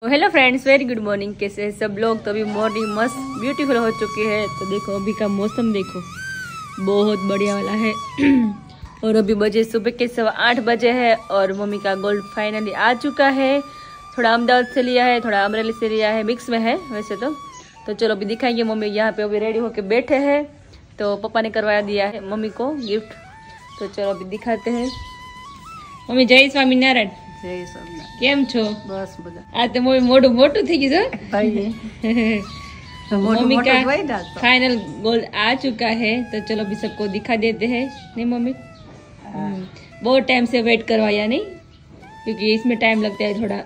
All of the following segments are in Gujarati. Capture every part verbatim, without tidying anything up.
Hello friends, very good morning. कैसे हैं सब लोग? तो अभी मॉर्निंग मस्त ब्यूटीफुल हो चुकी है। तो देखो अभी का मौसम देखो, बहुत बढ़िया वाला है। और अभी बजे सुबह के सवा आठ बजे है और मम्मी का गोल्ड फाइनली आ चुका है। थोड़ा अहमदाबाद से लिया है, थोड़ा अमरेली से लिया है, मिक्स में है वैसे तो। तो चलो अभी दिखाएंगे। मम्मी यहाँ पे अभी रेडी होके बैठे हैं, तो पापा ने करवाया दिया है मम्मी को गिफ्ट। तो चलो अभी दिखाते हैं। मम्मी जय स्वामीनारायण। जय स्वामीनारायण। કેમ છો? बस मजा। આ તો મોટું મોટું મોટું થઈ ગયું भाई तो मम्मी का फाइनल गोल्ड आ चुका है। तो चलो अभी सबको दिखा देते हैं। नहीं मम्मी, बहुत टाइम से वेट करवाया नहीं, क्योंकि इसमें टाइम लगता है थोड़ा।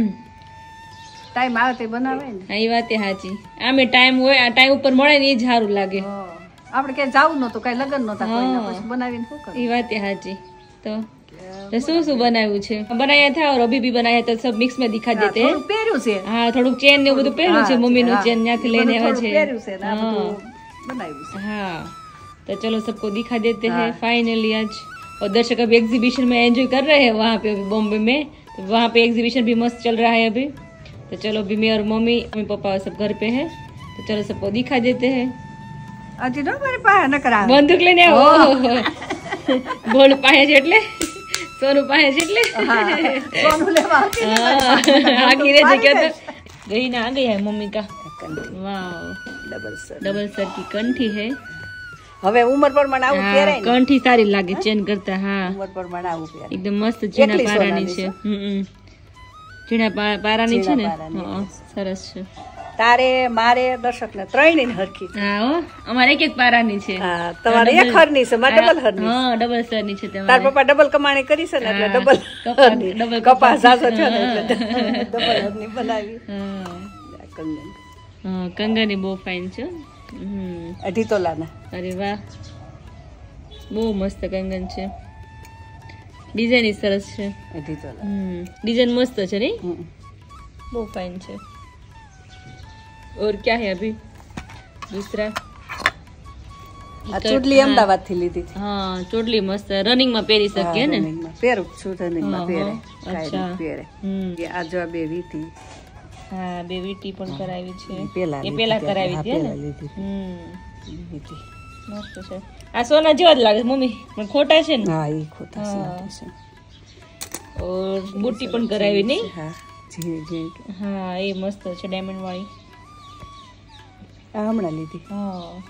टाइम આવે તે બનાવે ને। હા, એ વાત સાચી। આમે ટાઈમ હોય, આ ટાઈમ ઉપર મળે ને એ જ સારું લાગે। આપણે કે જાવું નતું, કઈ લગન નતા કોઈના, પછી બનાવીને શું કરે। એ વાત સાચી। तो तो શું શું બનાવ્યું છે? બનાયા था और अभी भी बनाया तो सब मिक्स में दिखा देते हैं। પહેર્યું છે। હા, થોડું ચેન ને બધું પહેર્યું છે, મમ્મી નું ચેન ત્યાંથી લઈને આવ્યા છે। પહેર્યું છે ને આ બધું બનાવ્યું છે। हाँ, तो चलो सबको दिखा देते हैं फाइनली आज। और दर्शक अभी एग्जीबिशन में एंजॉय कर रहे हैं वहाँ पे, अभी बॉम्बे में। तो वहाँ पे एग्जीबिशन भी मस्त चल रहा है अभी। तो चलो अभी मैं और मम्मी मम्मी पापा सब घर पे हैं। तो चलो सबको दिखा देते हैं। અજી નો મારી પાસે ન કરા બંદૂક લઈને આવો। ગોલ્ડ પાસે છે એટલે, સોનું પાસે છે એટલે સોનું લેવા આખી રે जी क्या तो गई ना आ गई है मम्मी का। वाह, ડબલ સર डबल सर की कंठी है। હવે ઉંમર પ્રમાણે આવું પહેરાય ને। कंठी सारी लागे चेन करता। हाँ, ઉંમર પ્રમાણે આવું પહેરાય। एकदम मस्त चीना पारानी છે। હમ ચીના પારાની છે ને। હા, સરસ છે। તારે મારે દર્શક ને ત્રણેય ને હરખી। હા હો, અમારે એક એક પારાની છે। હા, તમારે એક હરની છે, મારે ડબલ હરની। હા, ડબલ સરની છે તમારે। તાર પપ્પા ડબલ કમાણી કરી છે ને, એટલે ડબલ ડબલ કપાસ જાજો થયો ને, એટલે ડબલ હરની બનાવી। હા કંગન હા, કંગની બહુ ફાઇન છે। હમ અઢી તોલાના। અરે વાહ, બહુ મસ્ત કંગન છે। ડિઝાઇન સરસ છે। અઢી તોલા। હમ ડિઝાઇન મસ્ત છે ને, બહુ ફાઇન છે। और क्या है अभी दूसरा? આ ચૂડલી અમદાવાદ થી લીધી હતી। હા, ચોટલી મસ્ત રનિંગ માં પહેરી શકીએ ને। પહેરું છું, રનિંગ માં પહેરે। અચ્છા, પહેરે। હમ આ જો બે વીટી। હા, બે વીટી પણ કરાવી છે। પેલા એ પેલા કરાવી હતી ને। લીધી હમ વીટી મસ્ત છે। આ સોના જેવા જ લાગે મમ્મી, પણ ખોટા છે ને। હા, એ ખોટા છે। और બુટ્ટી પણ કરાવી નહીં? હા, ઝીણી ઝીણી। હા, એ મસ્ત છે ડાયમંડ વાળી। આ હમણાં લીધી। હા,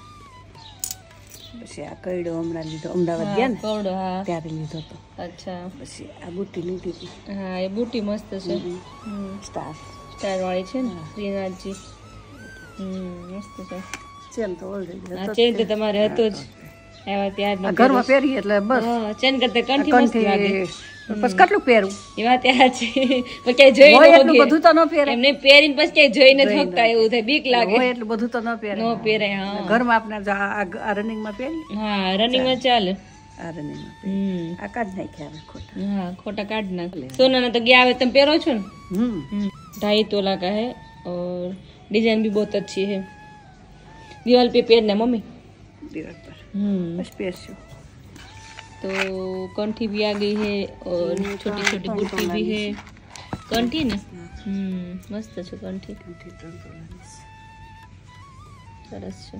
પછી આ કઈડો હમણાં લીધો, અમદાવાદ ગયા ને કવડો। હા, ત્યારે લીધો તો। અચ્છા, પછી આ બુટ્ટી લીધી હતી। હા, એ બુટ્ટી મસ્ત છે। હમ સ્ટાર સ્ટાર વાળી છે ને, શ્રીનાથજી। હમ મસ્ત છે। ચેન તો ઓલરેડી આ ચેન તો તમારે હતું જ, આવ્યા ત્યાર ઘરમાં પહેરી એટલે બસ। ચેન કરતા કંઠી મસ્ત લાગે। પછી કેટલું પહેરું એ વાત ત્યાં છે, પણ ક્યાંય જોઈ ન એટલું બધું તો ન પહેરે। એમને પહેરીને પછી ક્યાંય જોઈને થકતા એવું થાય, બીક લાગે। હોય એટલું બધું તો ન પહેરે। નો પહેરે। હા, ઘરમાં આપણે આ રનિંગ માં પહેરી। હા, રનિંગ માં ચાલે। આ રનિંગ માં હમ આ કાઢ નાખ્યા હવે ખોટા। हाँ, खोटा काट ना। सोना ना तो गया आवे तुम पहरो छो। हम्म ढाई तोला का है और डिजाइन भी बहुत अच्छी है। दीवार पे पहनना मम्मी, दीवार पर। हम्म बस पहनशो। तो कंठी भी आ गई है और छोटी छोटी बूटी भी है। कंठी ना, हम्म मस्त है कंठी। कंठी ત્રણ તોલાની છે। सरस છે।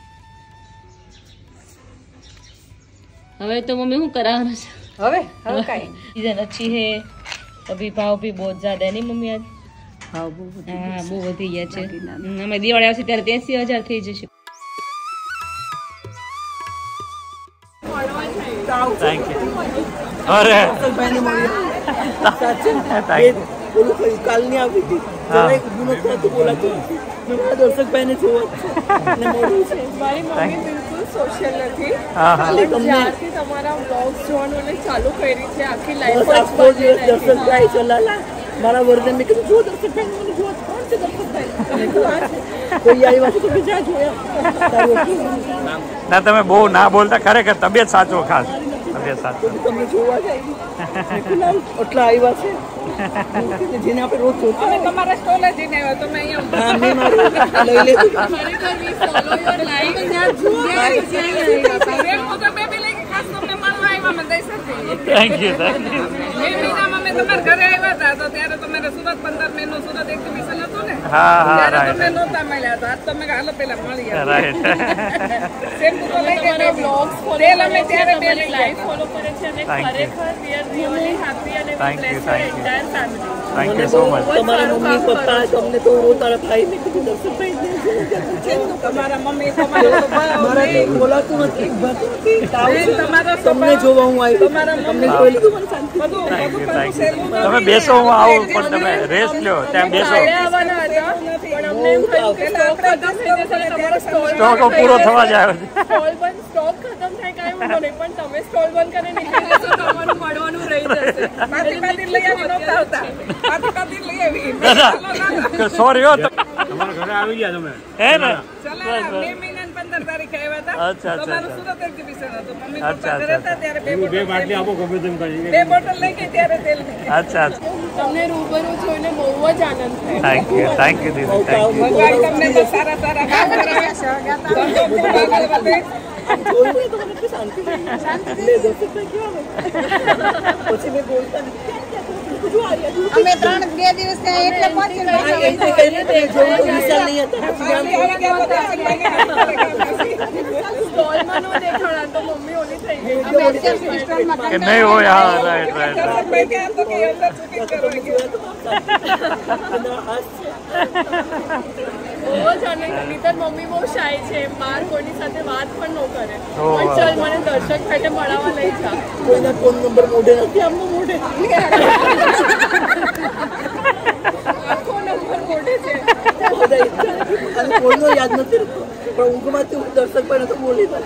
હવે તો મમ્મી શું કરાવવાનું છે? હવે હવે કાઈ डिजाइन अच्छी है। अभी भाव भी बहुत ज्यादा है नहीं मम्मी आज? ભાવ બહુ વધી હા, બહુ વધી ગયા છે। ગયો। હમ, અમે દિવાળી આવશે ત્યારે ત્યાંસી હજાર થઈ જશે। Thank you. अरे थैंक यू। बोलो कोई काल नहीं આવી હતી જરા એક ગુનો તો તો બોલા તો મેં મારા દર્શક ભાઈને જોવા ને મોડું છે। મારી મમ્મી બિલકુલ સોશિયલ નથી। હા હા, ખાલી તમને જ્યારથી તમારા વ્લોગ્સ જોવાનું એને ચાલુ કરી છે, આખી લાઈફ બસ આખો દિવસ દર્શક ભાઈ ચલાલા મારા વર્ધન મેં કીધું જો દર્શક ભાઈ મને જોવા કોણ છે દર્શક ભાઈ કોઈ આવ્યા છે તો બીજા જોયા। ના તમે બહુ ના બોલતા, ખરેખર તબિયત સાચો ખાસ તબિયત સાચો। તમને જોવા જાય એટલા આવ્યા છે જેને આપણે રોજ જોતા। અમે તમારા સ્ટોલે જઈને આવ્યા, તમે અહીંયા હા, મેં મારું લઈ લીધું। ખરેખર વી ફોલો યોર લાઈફ ત્યાં જોયા હું તો બેબી લઈને ખાસ તમને મળવા આવ્યા, મેં દઈ શકતી। Thank you thank you. એ મહિનામાં મેં તમારા ઘરે આવ્યા હતા, તો ત્યારે તમારે સુરત પંદર મહિનો સુરત એક હા હા ત્યારે રાઈટ તમે નહોતા મળ્યા તો આજ તમે હાલો પેલા મળી ગયા રાઈટ શેમ્પુ તો લઈ ગયા તેલ અમે ત્યારે બે લઈ ગયા ફોલો કરે છે અને Thank you. ખરેખર we are really happy અને we Thank you, bless thank your you. entire family. Thank you so much તમારા મમ્મી પપ્પા તમને તો હું તારા ભાઈ ને કીધું દર્શનભાઈ તમારા મમ્મી તમારા મારા બોલાતું નથી ઉભાતું નથી તાવ છે. તમારા તમને જોવા હું આવી તમારા તમને જોઈ લીધું મને શાંતિ બધું થેન્ક બધું યુ થેન્ક સહેલું યુ તમે બેસો હું આવું પણ તમે રેસ્ટ લ્યો ત્યાં બેસો આવવાના હતા પણ અમને એમ થયું કે સ્ટોક ખતમ થઈ જશે અને તમારો સ્ટોલ સ્ટોક પૂરો થવા જ આવ્યો છે સ્ટોલ બંધ સ્ટોક ખતમ થાય કાંઈ વાંધો નહીં પણ તમે સ્ટોલ બંધ કરીને નીકળી જશો તો અમારું મળવાનું રહી જશે પાટી પાટી લઈ આવી નહોતા આવતા પાટી પાટી લઈ આવી દાદા સોરી હો તમારા ઘરે આવી ગયા તમે હે ને ચલા બે મહિના ને પંદર તારીખે આવ્યા હતા અચ્છા, અચ્છા, તમારું અચ્છા. સુરત એક્ઝિબિશન હતું મમ્મી અચ્છા, પપ્પા ઘરે અચ્છા, હતા ત્યારે બે બે બોટલ બાટલી આપો ગમે તેમ કરી બે બોટલ લઈ ગઈ ત્યારે તેલ નહીં અચ્છા અચ્છા તમને રૂબરૂ જોઈને બહુ જ આનંદ થયો થેન્ક યુ થેન્ક યુ દીદી થેન્ક યુ ભગવાન તમને તો સારા સારા કામ કરાવે ધંધો ખૂબ આગળ વધે જોયું ને તો મને એટલી શાંતિ થઈ. એટલે દર્શનભાઈ કેવા હોય? પછી મેં બોલતા નથી. જો આયા, જો અમે ત્રણ બે દિવસ ત્યાં એટલે પહોંચી આ એ રીતે કહીને તો જોયું તો વિશાલ નહીં હતા. પછી આમ આવી ગયા તો દર્શનભાઈને સ્ટોલમાં નો દેખાણા તો મમ્મી ઓલી થઈ ગઈ અમે અત્યારે સ્ટોરમાં કે નહીં હોય હા રાઈટ રાઈટ દર્શનભાઈ ક્યાં તો કે અંદર શૂટિંગ કરવા ગયા અંદર હાથ છે. બહુ જ અને નીતર મમ્મી બહુ શાય છે બહાર કોઈની સાથે વાત પણ ન કરે ઓહ. પણ ચાલ મને દર્શક માટે મળવા લઈ જા કોઈના ફોન નંબર મોઢે નથી આમનો મોઢે આખો નંબર મોઢે છે બધા ઈચ્છા નથી. અને કોઈનો યાદ નથી રહેતો. પણ ઊંઘમાંથી હું દર્શકભાઈને તો બોલી દઉં.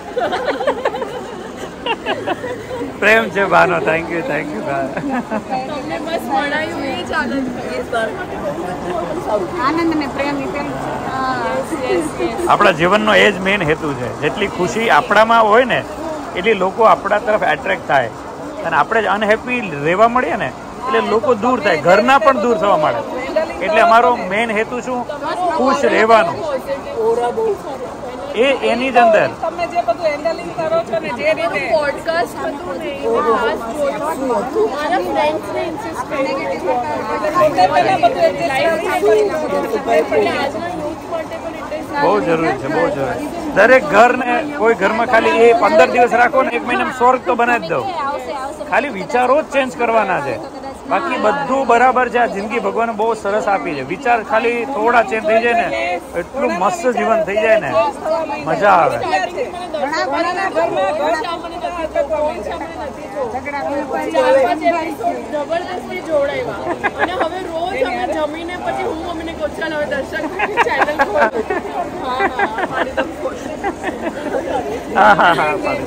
પ્રેમ છે બાનો થેન્ક યુ થેન્ક યુ તમને બસ મળાયું એ જ આનંદ થયો એ સારું. આનંદ ને પ્રેમ ની પેલું આપણા જીવનનો એ જ મેઇન હેતુ છે જેટલી ખુશી આપણામાં હોય ને એટલી લોકો આપણા તરફ એટ્રેક્ટ થાય અને આપણે જ અનહેપી રહેવા મળીએ ને એટલે લોકો દૂર થાય ઘરના પણ દૂર થવા મળે એટલે અમારો મેઇન હેતુ શું ખુશ રહેવાનું ઓરા બહુ સારો. એ એની જ અંદર તમે જે બધું હેન્ડલિંગ કરો છો ને જે રીતે પોડકાસ્ટ હતું ને એ ખાસ જોયું મારા ફ્રેન્ડ્સને ઇન્સિસ્ટ કર્યું પોતે પહેલા બધું adjust કરી એટલે આજના યુથ માટે પણ એટલે બહુ જરૂરી છે બહુ જરૂરી દરેક ઘરને કોઈ ઘરમાં ખાલી એ પંદર દિવસ રાખો ને એક મહિનામાં સ્વર્ગ તો બનાવી જ દઉં ખાલી વિચારો જ ચેન્જ કરવાના છે બાકી બધું બરાબર છે આ જિંદગી ભગવાને બહુ સરસ આપી છે વિચાર ખાલી થોડા ચેન્જ થઈ જાય ને એટલું મસ્ત જીવન થઈ જાય ને મજા આવે ઘણા ઘણા ઘરમાં જબરદસ્તી જોડાયા અને હવે રોજ અમે જમીને પછી હું અમને કહું ચાલ હવે દર્શક ચેનલ ખોલ હા હા મારી તો ખોલ હા હા હા પાડી.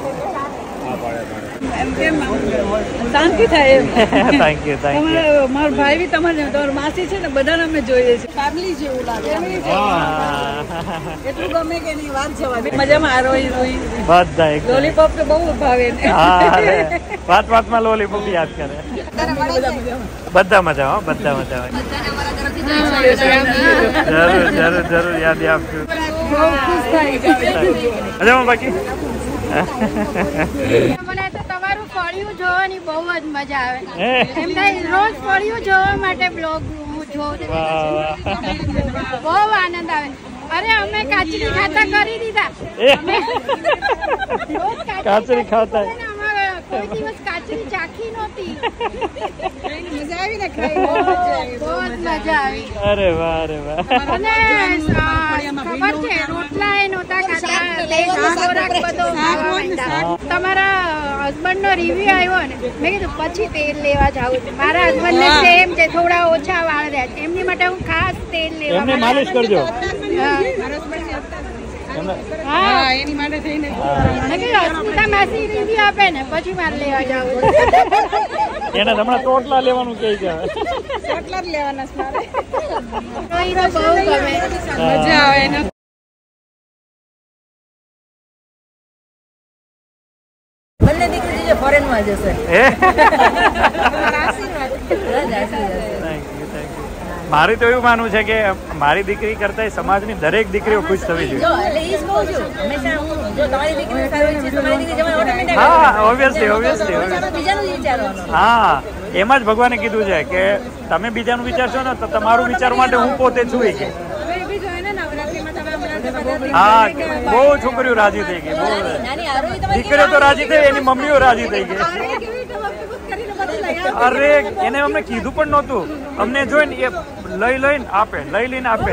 શાંતિ થાય એમ. થેન્ક યુ થેન્ક યુ તમારા મારો ભાઈ બી તમારે તમારી માસી છે ને બધાને અમે જોઈએ છે ફેમિલી જેવું લાગે એટલું ગમે કે નહીં વાત જવા મજામાં આ રોઈ રોઈ બધા એક લોલીપોપ તો બહુ ભાવે ને હા અરે વાત વાતમાં લોલીપોપ યાદ કરે બધા મજા હો બધા મજા જરૂર જરૂર જરૂર યાદ આપજો મજામાં બાકી મને તો તમારું ફળિયું જોવાની બહુ જ મજા આવે એમ થાય રોજ ફળિયું જોવા માટે બ્લોગ હું જોઉં છું. બહુ આનંદ આવે અરે અમે કાચરી ખાતા કરી દીધા એ. અમે રોજ કાચરી ખાતા. અને અમારે કોઈ દિવસ કાચરી ચાખી નહોતી મજા આવી ને ખાઈ બહુ જ મજા આવી અરે વાહ અરે વાહ અને અ, ખબર છે રોટલા એ નહોતા ખાતા તે ખોરાક બધો ખાવા માંડ્યા. તમારા હસબન્ડ નો રિવ્યુ આવ્યો ને મેં કીધું પછી તેલ લેવા જાઉં છું મારા હસબન્ડ ને સેમ છે થોડા ઓછા વાળ રહ્યા છે એમની માટે હું ખાસ તેલ લેવા એમને માલિશ કરજો હા એની માટે થઈને મેં કીધું અસ્મિતા માસી રિવ્યુ આપે ને પછી મારે લેવા જાઉં એને હમણાં ટોટલા લેવાનું કહે છે એટલા જ લેવાના છે મારે તો બહુ ગમે મજા આવે એને બંને દીકરી જે ફોરેનમાં જશે હે આશીર્વાદ થેન્ક યુ થેન્ક યુ મારી તો એવું માનવું છે કે મારી દીકરી કરતા સમાજની દરેક દીકરીઓ ખુશ થવી જોઈએ જો એટલે ઈ જ કહું છું હંમેશા હું જો તમારી દીકરી સારી છે તમારી દીકરી જમાય ઓટોમેટિક હા ઓબ્વિયસલી ઓબ્વિયસલી બીજાનું જ વિચારવાનું હા એમાં જ ભગવાને કીધું છે કે તમે બીજાનું વિચારશો ને તો તમારું વિચારવા માટે હું પોતે છું કે હા બહુ છોકરીઓ રાજી થઈ ગઈ, બહુ દીકરીઓ તો રાજી થઈ, એની મમ્મીઓ રાજી થઈ ગઈ. અરે એને અમને કીધું પણ નહોતું, અમને જોઈને એ લઈ લઈને આપે, લઈ લઈને આપે.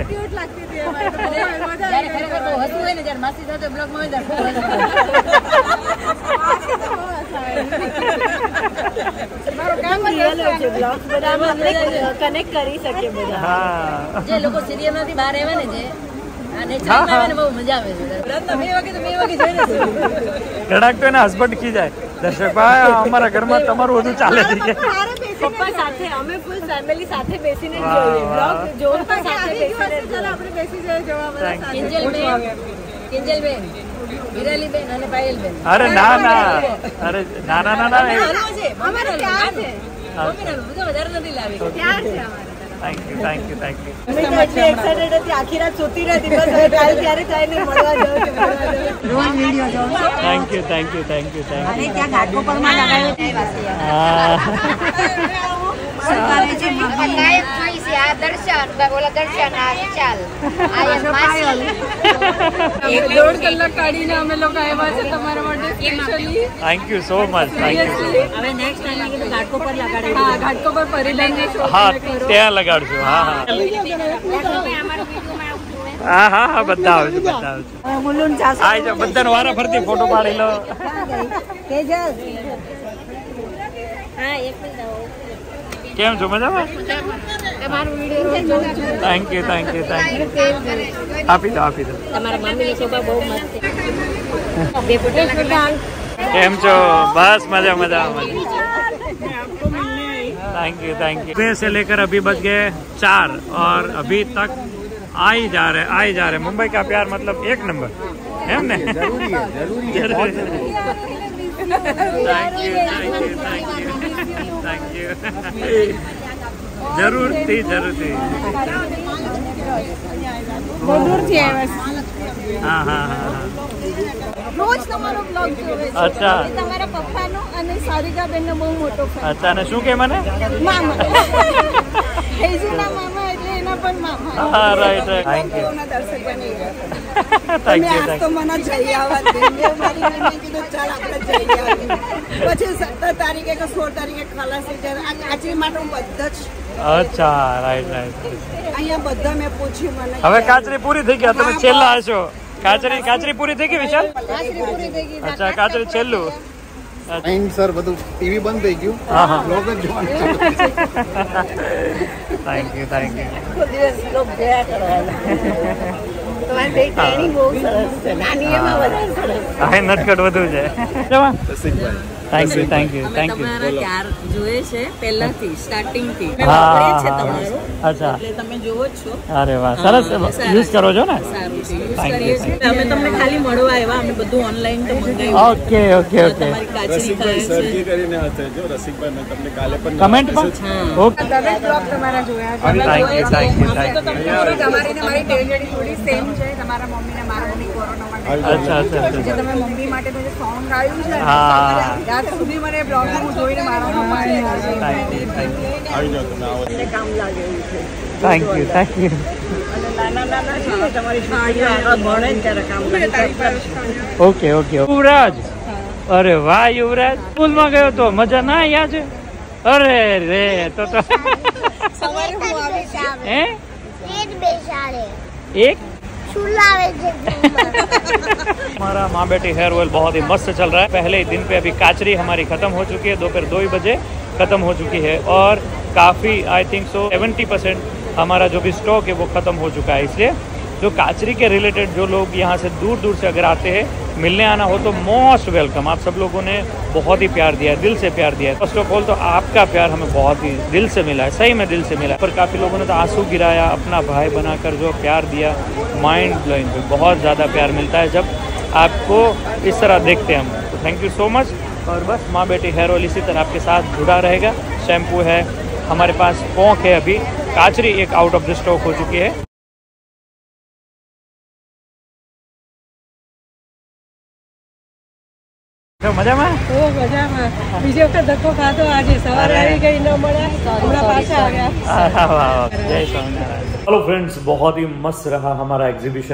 કનેક્ટ કરી શકીએ બધા. હા જે લોકો સિરિયલ માંથી બહાર આવ્યા ને, જે અને ચાલમાં બહુ મજા આવે છે. બે વાગે તો બે વાગે જોઈને ઘણાક તો એના હસબન્ડ કી જાય, દર્શક ભાઈ અમારા ઘરમાં તમારું બધું ચાલે છે કે પપ્પા સાથે અમે ફૂલ ફેમિલી સાથે બેસીને જોઈએ બ્લોગ, જોર પર સાથે બેસીને આપણે બેસી જઈએ જોવા બધા. કિંજલબેન, કિંજલબેન, વિરાલીબેન અને પાયલબેન. અરે ના ના, અરે ના ના ના ના, અમારે ત્યાં છે મમ્મીનાનું બધું વધારે નથી લાવી, ત્યાં છે અમારે. Thank you thank you thank you. એટલી એક્સાઇટેડ હતી, આખી રાત સુતી નથી, બસ હવે કાલ ક્યારે થાય નહીં, મળવા જાઉં છું, મળવા જાઉં છું. રોજ વિડિયો જોઉં છું. Thank you thank you thank you thank you. ત્યાં ઘાટકોપરમાં લગાવ્યો છે. હા એક દોઢ કલાક કાઢીને અમે લોકો આવ્યા છે તમારા માટે specially. Thank you so much, thank you. હવે નેક્સ્ટ ટાઈમ કીધું ઘાટકોપર લગાડે. હા, ઘાટકોપર પરિધાનની શો હા ત્યાં લગાડશું. હા હા હા હા હા બધા આવે છે, બધા આવે છે. આ જો બધાનો વારા ફરતી ફોટો પાડી લો. કેમ છો, મજામાં? Thank you thank you thank you. આપી દો આપી દો. તમારા મમ્મીની શોભા બહુ મસ્ત છે. કેમ છો? બસ મજા મજા મજા. Thank you thank you. सुबह से लेकर अभी बज गए चार और अभी तक आ ही जा रहे आ ही जा रहे. मुंबई का प्यार मतलब एक नंबर है ने. जरूरी है जरूरी है. Thank you thank you thank you thank you. जरूर थी जरूर थी. हाँ हाँ हाँ. રોજ તમારો બ્લોગ જોવે છે. અચ્છા તમારા પપ્પાનો અને સારિકાબેનનો બહુ મોટો ફેન. અચ્છા અને શું કે મને મામા હેઝુના મામા એટલે એના પણ મામા. હા રાઈટ રાઈટ. થેન્ક યુ ના દર્શક બની ગયા. થેન્ક યુ આજ થેન્ક તો મને જઈ આવવા દે. મેં મારી મમ્મી કીધું ચાલ આપણે જઈ આવીએ. પછી સત્તર તારીખે કે સોળ તારીખે ખલાસ થઈ જાય. આ કાચરી માટે હું બધા જ અચ્છા રાઈટ રાઈટ. અહીંયા બધા મેં પૂછ્યું મને હવે કાચરી પૂરી થઈ ગયા, તમે છેલ્લા હશો. કાચરી કાચરી પૂરી થઈ ગઈ વિશાલ? કાચરી પૂરી થઈ ગઈ. અચ્છા કાચરી છેલ્લું. ટાઈમ સર બધું ટીવી બંધ થઈ ગયું. હા હા. બ્લોગ જ જોવાનું. Thank you thank you. આખો દિવસ બ્લોગ જોયા કરવાના. તમારી બે ટ્રેનિંગ બહુ સરસ છે. નાની એમાં વધારે સરસ. હા નટકટ વધુ છે. Rasikbhai thank you thank you thank you. તમારા ક્યાર જોયે છે પહેલાથી સ્ટાર્ટિંગ થી. હા છે તમારું. અચ્છા એટલે તમે જોવો જ છો. અરે વાહ સરસ યુઝ કરો છો ને. સારું છે. યુઝ Thank you, કરીએ છીએ. અમે તમને ખાલી મળવા આવ્યા. અમે બધું ઓનલાઈન તો મંગાવ્યું. Okay okay okay. તમારી કાચરી રસિકભાઈ ખાય સર છે. જે કરીને હશે જો રસિકભાઈ મેં તમને કાલે પણ કમેન્ટ પણ ઓકે. દરેક બ્લોગ તમારા જોયા છે. Thank you thank you thank you. તમારી ને મારી ટેલજડી થોડી સેમ છે. તમારા મમ્મી ને મારા મમ્મી કોરોના માટે અચ્છા અચ્છા જે અચ્છા. તમે મમ્મી માટે જે સોંગ ગાયું છે ને, હા. રાત સુધી મને બ્લોગ હું જોઈને મારા મમ્મા થેન્ક યુ થેન્ક યુ. આવી જાઓ તમે આવો. કામ લાગે એવું છે. Thank you thank you. નાના નાના છે ને તમારી છોકરીઓ આગળ ભણે ને ત્યારે કામ લાગે. Okay okay. યુવરાજ, અરે વાહ યુવરાજ, સ્કૂલમાં ગયો તો મજા ના આવ્યા છે? અરે રે તો તો સવારે હું આવી છું. હે पेट बेचारे एक चुलावे जे हमारा माँ बेटी हेयर ऑयल बहुत ही मस्त चल रहा है. पहले ही दिन पे अभी काचरी हमारी खत्म हो चुकी है, दोपहर दो ही बजे खत्म हो चुकी है और काफ़ी I think so seventy percent हमारा जो भी स्टॉक है वो ख़त्म हो चुका है. इसलिए जो काचरी के रिलेटेड जो लोग यहाँ से दूर दूर से अगर आते हैं मिलने आना हो तो मोस्ट वेलकम. आप सब लोगों ने बहुत ही प्यार दिया है, दिल से प्यार दिया है. फर्स्ट ऑफ ऑल तो आपका प्यार हमें बहुत ही दिल से मिला है, सही में दिल से मिला है. पर काफ़ी लोगों ने तो आंसू गिराया, अपना भाई बनाकर जो प्यार दिया, माइंड ब्लोइंग. बहुत ज़्यादा प्यार मिलता है जब आपको इस तरह देखते हैं हम. तो थैंक यू सो मच. और बस माँ बेटी हेयर ऑयल इसी तरह आपके साथ जुड़ा रहेगा. शैम्पू है हमारे पास, पोंक है, अभी काचरी एक आउट ऑफ द स्टॉक हो चुकी है. મજામાં? ઓ મજામાં. બીજી વખત ધક્કો ખાધો આજે. સવારે આવી ગઈ ન મળ્યા, હમણાં પાછા આવ્યા. जय स्वामीनारायण. हेलो फ्रेंड्स, बहुत ही मस्त रहा हमारा एग्जीबिशन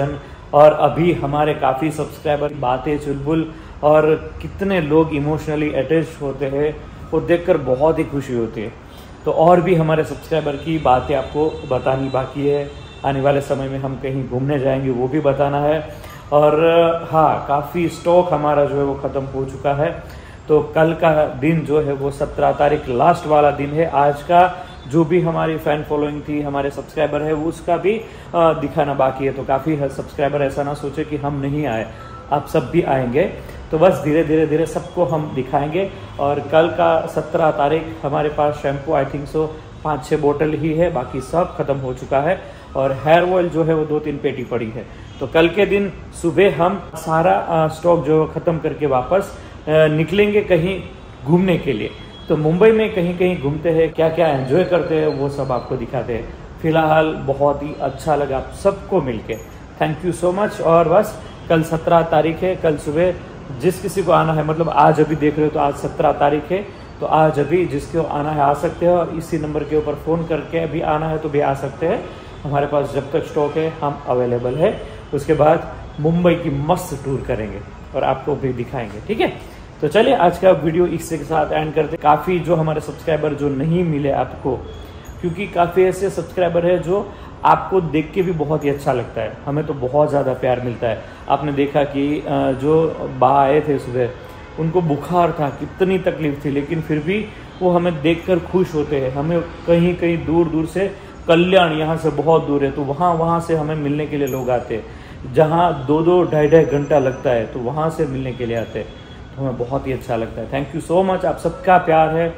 और अभी हमारे काफ़ी सब्सक्राइबर बातें चुलबुल और कितने लोग इमोशनली अटैच होते हैं वो देखकर बहुत ही खुशी होती है। तो और भी हमारे सब्सक्राइबर की बातें आपको बतानी बाकी है। आने वाले समय में हम कहीं घूमने जाएंगे वो भी बताना है। और हाँ, काफ़ी स्टॉक हमारा जो है वो ख़त्म हो चुका है। तो कल का दिन जो है वो सत्रह तारीख लास्ट वाला दिन है। आज का जो भी हमारी फ़ैन फॉलोइंग थी, हमारे सब्सक्राइबर है, वो उसका भी दिखाना बाकी है। तो काफ़ी सब्सक्राइबर ऐसा ना सोचे कि हम नहीं आए, आप सब भी आएंगे। तो बस धीरे धीरे धीरे सबको हम दिखाएंगे। और कल का सत्रह तारीख हमारे पास शैम्पू आई थिंक सो पाँच छः बोतल ही है, बाकी सब खत्म हो चुका है। और हेयर ऑयल जो है वो दो तीन पेटी पड़ी है। तो कल के दिन सुबह हम सारा स्टॉक जो ख़त्म करके वापस निकलेंगे कहीं घूमने के लिए। तो मुंबई में कहीं कहीं घूमते हैं, क्या क्या एंजॉय करते हैं वो सब आपको दिखाते हैं। फिलहाल बहुत ही अच्छा लगा सबको मिलके, थैंक यू सो मच। और बस कल सत्रह तारीख है, कल सुबह जिस किसी को आना है, मतलब आज अभी देख रहे हो तो आज सत्रह तारीख है, तो आज अभी जिसको आना है आ सकते हैं। और इसी नंबर के ऊपर फ़ोन करके अभी आना है तो भी आ सकते हैं। हमारे पास जब तक स्टॉक है हम अवेलेबल है। उसके बाद मुंबई की मस्त टूर करेंगे और आपको भी दिखाएंगे, ठीक है। तो चलिए आज का वीडियो इसके साथ एंड करते। काफ़ी जो हमारे सब्सक्राइबर जो नहीं मिले आपको, क्योंकि काफ़ी ऐसे सब्सक्राइबर है जो आपको देख के भी बहुत ही अच्छा लगता है, हमें तो बहुत ज़्यादा प्यार मिलता है। आपने देखा कि जो बा आए थे सुबह, उनको बुखार था, कितनी तकलीफ थी, लेकिन फिर भी वो हमें देखकर खुश होते हैं। हमें कहीं कहीं दूर दूर से, कल्याण यहाँ से बहुत दूर है, तो वहाँ वहाँ से हमें मिलने के लिए लोग आते हैं। जहाँ दो दो ढाई ढाई घंटा लगता है तो वहाँ से मिलने के लिए आते हैं। तो हमें बहुत ही अच्छा लगता है। थैंक यू सो मच, आप सबका प्यार है।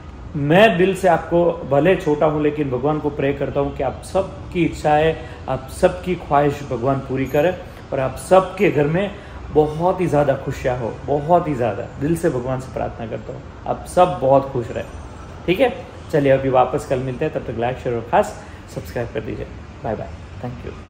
मैं दिल से आपको, भले छोटा हूँ लेकिन भगवान को प्रे करता हूँ कि आप सबकी इच्छाएं, आप सबकी ख्वाहिश भगवान पूरी करे और आप सबके घर में बहुत ही ज़्यादा खुशियाँ हो, बहुत ही ज़्यादा। दिल से भगवान से प्रार्थना करता हूँ आप सब बहुत खुश रहे, ठीक है। चलिए अभी वापस कल मिलते हैं, तब तक लाइक शेयर और खास सब्सक्राइब कर दीजिए। Bye bye, thank you.